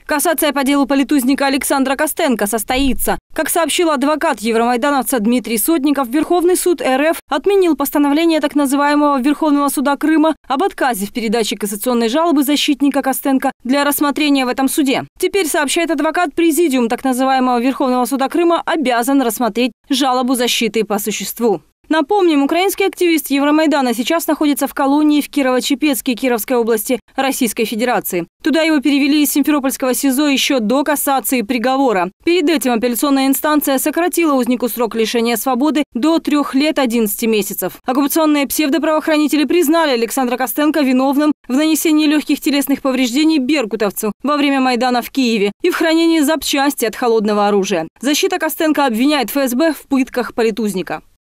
Кассация по делу политузника Александра Костенко состоится. Как сообщил адвокат евромайдановца Дмитрий Сотников, Верховный суд РФ отменил постановление так называемого Верховного суда Крыма об отказе в передаче кассационной жалобы защитника Костенко для рассмотрения в этом суде. Теперь, сообщает адвокат, президиум так называемого Верховного суда Крыма обязан рассмотреть жалобу защиты по существу. Напомним, украинский активист Евромайдана сейчас находится в колонии в Кирово-Чепецке Кировской области Российской Федерации. Туда его перевели из Симферопольского СИЗО еще до кассации приговора. Перед этим апелляционная инстанция сократила узнику срок лишения свободы до 3 лет 11 месяцев. Оккупационные псевдоправоохранители признали Александра Костенко виновным в нанесении легких телесных повреждений беркутовцу во время Майдана в Киеве и в хранении запчасти от холодного оружия. Защита Костенко обвиняет ФСБ в пытках политузника.